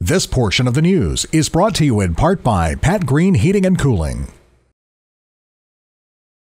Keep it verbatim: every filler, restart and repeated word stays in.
This portion of the news is brought to you in part by Pat Green Heating and Cooling.